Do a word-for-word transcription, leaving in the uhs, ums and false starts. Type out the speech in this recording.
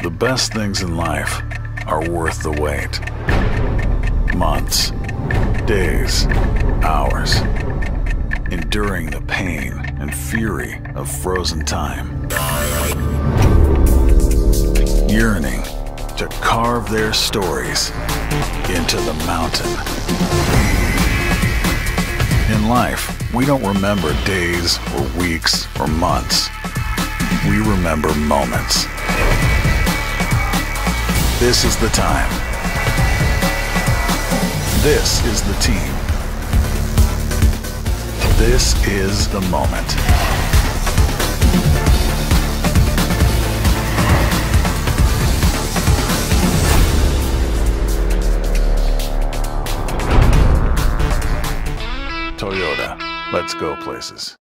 The best things in life are worth the wait. Months, days, hours, enduring the pain and fury of frozen time. Yearning to carve their stories into the mountain. In life, we don't remember days or weeks or months. We remember moments. This is the time. This is the team. This is the moment. Toyota, let's go places.